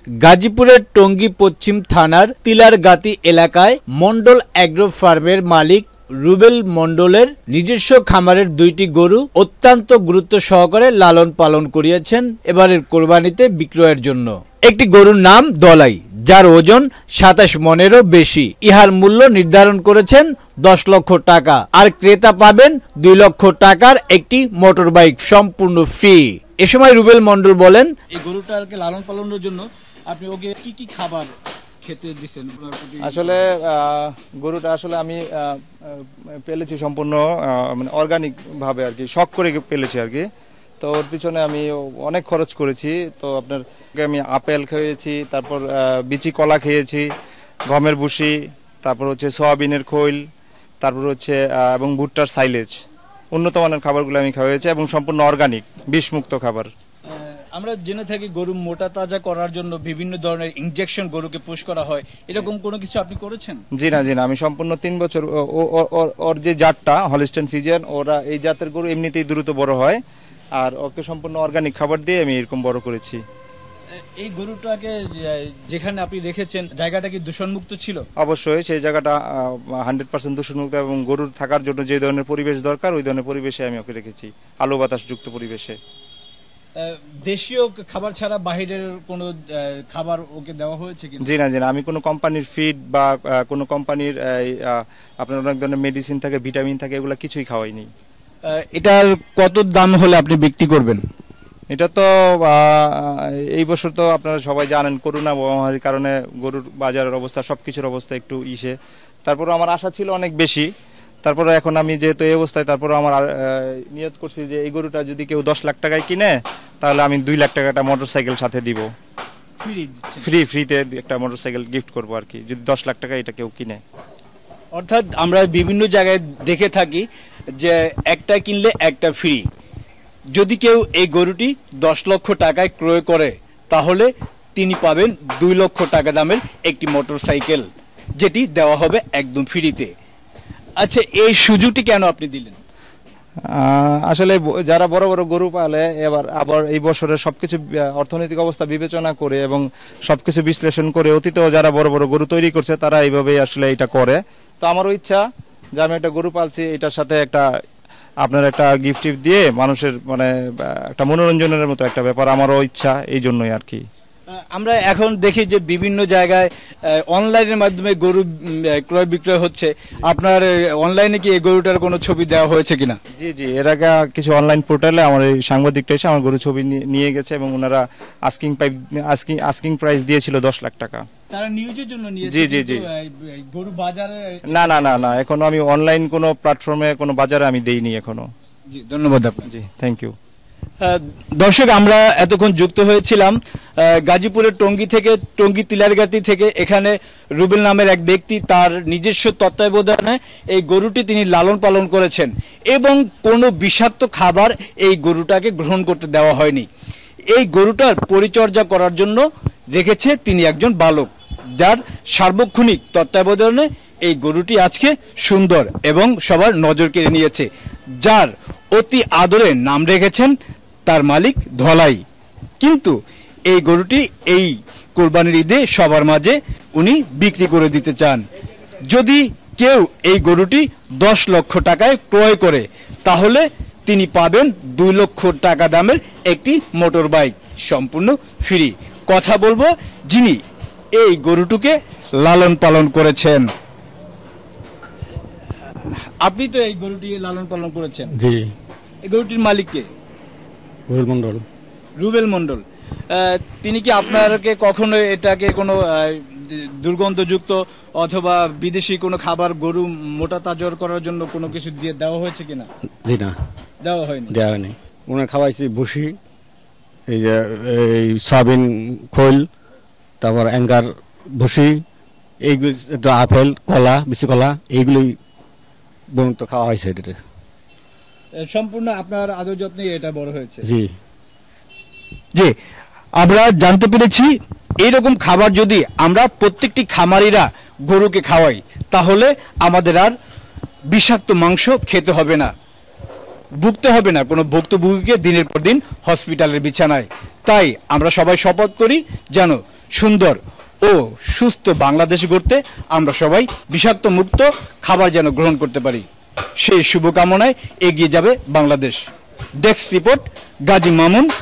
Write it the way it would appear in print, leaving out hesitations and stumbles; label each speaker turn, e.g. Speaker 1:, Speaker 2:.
Speaker 1: গাজীপুরের টঙ্গী পশ্চিম থানার তিলারগাতি এলাকায় মন্ডল অ্যাগ্রো ফার্মের মালিক রুবেল মন্ডলের নিজস্ব খামারের 2টি গরু অত্যন্ত গুরুত্ব সহকারে লালন পালন করিয়েছেন এবারের কোরবানিতে বিক্রয়ের জন্য। একটি গরুর নাম দলাই, যার ওজন 27 মনেরও বেশি। ইহার মূল্য নির্ধারণ করেছেন 10 লক্ষ টাকা, আর ক্রেতা পাবেন 2 লক্ষ টাকার একটি মোটর বাইক সম্পূর্ণ ফ্রি। এ সময় রুবেল মন্ডল বলেন,
Speaker 2: এই গরুটাকে লালন পালনের জন্য আপনি ওকে কি কি খাবার খেতে দিচ্ছেন?
Speaker 3: আসলে গরুটা আসলে আমি পেলেছি সম্পূর্ণ মানে অর্গানিক ভাবে আর কি, শখ করে পেলেছি আর কি। তো ওর পিছনে আমি অনেক খরচ করেছি। তো আপনার আমি আপেল খেয়েছি, তারপর বিচি কলা খেয়েছি, গমের ভুসি, তারপর হচ্ছে সয়াবিনের খৈল, তারপর হচ্ছে এবং ভুট্টার সাইলেজ, উন্নত মানের খাবারগুলো আমি খাওয়াইছি এবং সম্পূর্ণ অর্গানিক বিষমুক্ত খাবার।
Speaker 2: আমরা জেনে থাকি গরু মোটা তাজা করার জন্য বিভিন্ন ধরনের ইনজেকশন গরুকে পুশ করা হয়, এরকম কোনো কিছু আপনি করেছেন?
Speaker 3: জি না, আমি সম্পূর্ণ 3 বছর ওর যে জাতটা হলিস্টাইন ফ্রিজিয়ান, ওরা এই জাতের গরু এমনিতেই দ্রুত বড় হয়, আর ওকে সম্পূর্ণ অর্গানিক খাবার দিয়ে আমি এরকম বড় করেছি।
Speaker 2: এই গরুটাকে যেখানে আপনি রেখেছেন জায়গাটা কি দূষণমুক্ত ছিল?
Speaker 3: অবশ্যই সেই জায়গাটা 100% দূষণমুক্ত, এবং গরুর থাকার জন্য যে ধরনের পরিবেশ দরকার ওই ধরনের পরিবেশে আমি ওকে রেখেছি, আলো বাতাস যুক্ত পরিবেশে।
Speaker 2: দেশীয় খাবার ছাড়া বাইরের কোনো খাবার ওকে দেওয়া হয়েছে কি?
Speaker 3: জি না, আমি কোনো কোম্পানির ফিড বা কোনো কোম্পানির আপনার অনেক ধরনের মেডিসিন থাকে, ভিটামিন থাকে, এগুলো কিছুই খাওয়াইনি।
Speaker 2: এটার কত দাম হলে আপনি বিক্রি করবেন?
Speaker 3: এটা তো এই বছর তো আপনারা সবাই জানেন করোনা মহামারীর কারণে গরুর বাজারের অবস্থা, সবকিছুর অবস্থা একটু ইসে। তারপরে আমার আশা ছিল অনেক বেশি, তারপরে এখন আমি যেহেতু এই অবস্থায়, তারপরে আমার নিয়ত করছি যে এই গরুটা যদি কেউ 10 লাখ টাকায় কিনে তাহলে আমি 2 লাখ টাকা একটা মোটরসাইকেল সাথে দিব, ফ্রিতে একটা মোটরসাইকেল গিফট করবো আর কি, যদি 10 লাখ টাকা এটা কেউ কিনে।
Speaker 2: অর্থাৎ আমরা বিভিন্ন জায়গায় দেখে থাকি যে একটা কিনলে একটা ফ্রি। যদি কেউ এই গরুটি 10 লক্ষ টাকায় ক্রয় করে তাহলে তিনি পাবেন 2 লক্ষ টাকা দামের একটি মোটরসাইকেল, যেটি দেওয়া হবে একদম ফ্রিতে। আচ্ছা, এই সুযোগটি কেন আপনি দিলেন?
Speaker 3: আসলে যারা বড় বড় গরু পালে আবার এই বছরের সবকিছু অর্থনৈতিক অবস্থা বিবেচনা করে এবং সবকিছু বিশ্লেষণ করে অতীতেও যারা বড় বড় গরু তৈরি করছে তারা এইভাবেই আসলে এটা করে। তো আমারও ইচ্ছা যে আমি একটা গরু পালছি, এটার সাথে আপনার একটা গিফট দিয়ে মানুষের মানে একটা মনোরঞ্জনের মতো একটা ব্যাপার, আমারও ইচ্ছা, এই জন্যই আর কি।
Speaker 2: আমরা এখন দেখি যে বিভিন্ন জায়গায় অনলাইনের মাধ্যমে গরু ক্রয় বিক্রয় হচ্ছে। আপনার অনলাইনে কি এই গরুটার কোনো ছবি দেওয়া হয়েছে কিনা?
Speaker 3: জি, এর আগে কিছু অনলাইন পোর্টালে আমার এই সাংবাদিকটা এসে আমার গরু ছবি নিয়ে গেছে এবং ওনারা আস্কিং প্রাইস দিয়েছিল 10 লাখ টাকা।
Speaker 2: তারা নিউজের জন্য নিয়েছে?
Speaker 3: জি।
Speaker 2: গরু বাজারে
Speaker 3: না, এখনো আমি অনলাইন কোনো প্ল্যাটফর্মে কোনো বাজারে আমি দেইনি এখনো।
Speaker 2: জি, ধন্যবাদ আপনাকে।
Speaker 3: জি, থ্যাংক ইউ।
Speaker 2: দর্শক, আমরা এতক্ষণ যুক্ত হয়েছিলাম গাজীপুরের টঙ্গী তিলারগাতি থেকে। এখানে রুবেল নামের এক ব্যক্তি তার নিজস্ব তত্ত্বাবধানে এই গরুটি তিনি লালন পালন করেছেন এবং কোনো বিষাক্ত খাবার এই গরুটাকে গ্রহণ করতে দেওয়া হয়নি। এই গরুটার পরিচর্যা করার জন্য রেখেছে তিনি একজন বালক, যার সার্বক্ষণিক তত্ত্বাবধানে এই গরুটি আজকে সুন্দর এবং সবার নজর কেড়ে নিয়েছে, যার অতি আদরে নাম রেখেছেন তার মালিক ধলাই। কিন্তু এই গরুটি এই কোরবানির ঈদে সবার মাঝে উনি বিক্রি করে দিতে চান। যদি কেউ এই গরুটি 10 লক্ষ টাকায় ক্রয় করে তাহলে তিনি পাবেন 2 লক্ষ টাকা দামের একটি মোটর বাইক সম্পূর্ণ ফ্রি। কথা বলবো যিনি এই গরুটিকে লালন পালন করেছেন। আপনি তো এই গরুটি লালন পালন করেছেন?
Speaker 4: জি।
Speaker 2: এই গরুটির মালিক কে? রুবেল মন্ডল। তিনি কি আপনাকে কখনো এটাকে কোনো দুর্গন্ধযুক্ত অথবা বিদেশি কোনো খাবার গরু মোটা তাজা করার জন্য কোনো কিছু দিয়ে দেওয়া হয়েছে কিনা?
Speaker 4: জি না,
Speaker 2: দেওয়া হয়নি।
Speaker 4: ওনার খাওয়াইছি ভুসি, এই যে এই সয়াবিন খোল, তারপর অ্যাঙ্গার ভুসি, এইগুলি, আপেল কলা, বিচি কলা, এইগুলোই বন্ত খাওয়া হয়েছে। এটা
Speaker 2: সম্পূর্ণ আপনার আদর যত্নে এটা বড় হয়েছে?
Speaker 1: জি, আমরা জানতে পেরেছি এইরকম খাবার যদি আমরা প্রত্যেকটি খামারিরা গরুকে খাওয়াই তাহলে আমাদের আর বিষাক্ত মাংস খেতে হবে না, ভুগতে হবে না কোনো ভুক্তভোগীকে দিনের পর দিন হসপিটালের বিছানায়। তাই আমরা সবাই শপথ করি যেন
Speaker 2: সুন্দর ও সুস্থ বাংলাদেশ গড়তে আমরা সবাই বিষাক্ত মুক্ত খাবার যেন গ্রহণ করতে পারি, সেই শুভকামনায় এগিয়ে যাবে বাংলাদেশ। Desk report, Gazi Mamun.